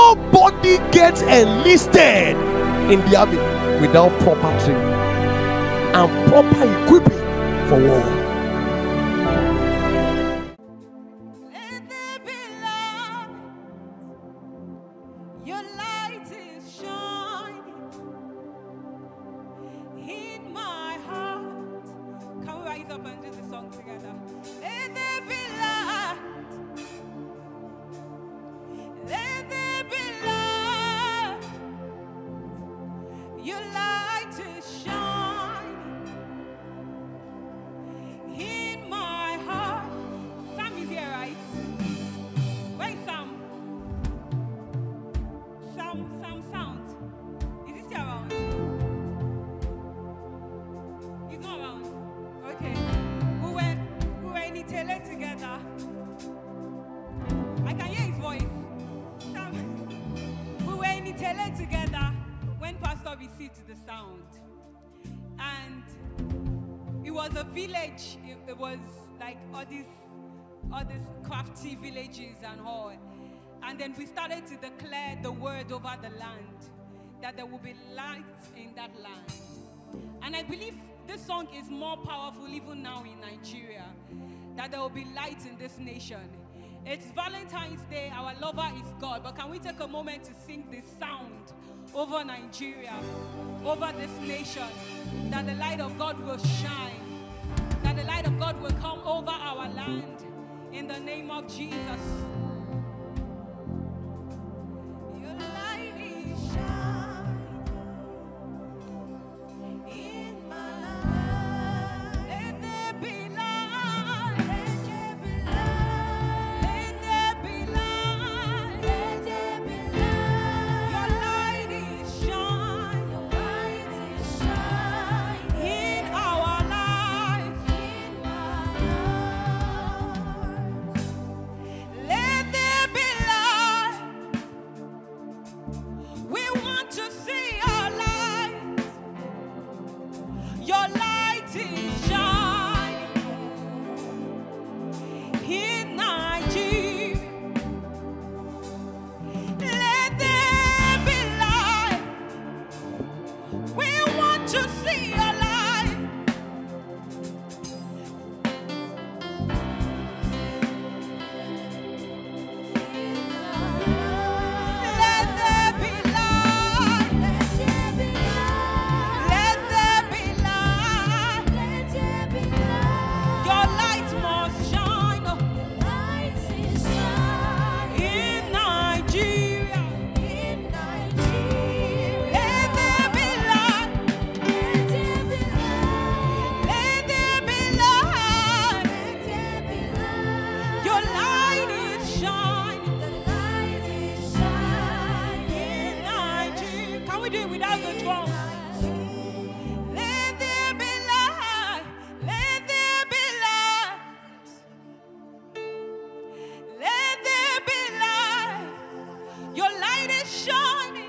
Nobody gets enlisted in the army without proper training and proper equipping for war. Let there be light. Your light is shining in my heart. Can we rise up and do the song together? Let there be light. Let there be light. Your light is shining in my heart. Sam is here, right? Where is Sam? Sam sound. Is he still around? He's not around. Okay. We were in Italy together. I can hear his voice. Sam. We were in Italy together when Pastor received the sound. And it was a village. It was like all these crafty villages and all. And then we started to declare the word over the land, that there will be light in that land. And I believe this song is more powerful even now in Nigeria, that there will be light in this nation. It's Valentine's Day, our lover is God, but can we take a moment to sing this sound over Nigeria, over this nation, that the light of God will shine, that the light of God will come over our land in the name of Jesus. Your light is shining in my life. Let there be light. Let there be light. Let there be light. Let there be light. Your light is shining. Your light is shining in our lives. In my heart. Let there be light. We want to see your light. Your light is shining in Nigeria. Let there be light. We want to see your light. Let there be light. Let there be light. Let there be light. Let there be light. Your light must shine. Light is shining in Nigeria. In Nigeria. Let there be light. Let there be light. Let there be light. Let there be light. Your light is shining. The light is shining in Nigeria. Can we do it without the drums? Let there be light. Let there be light. Let there be light. Your light is shining.